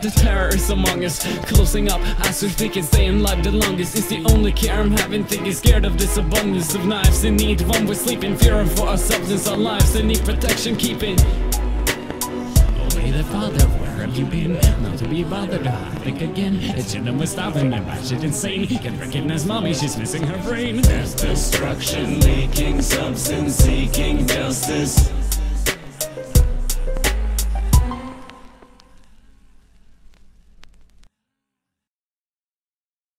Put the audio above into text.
The terror is among us, closing up as we think it's staying alive the longest. It's the only care I'm having, thinking scared of this abundance of knives in need. One we sleep in fear for our substance, our lives that need protection keeping. Holy the Father, where have you been? Not to be bothered, I think again. It shouldn't be stopping and batshit insane. Can't recognize mommy, she's missing her brain. There's destruction, leaking substance, seeking justice.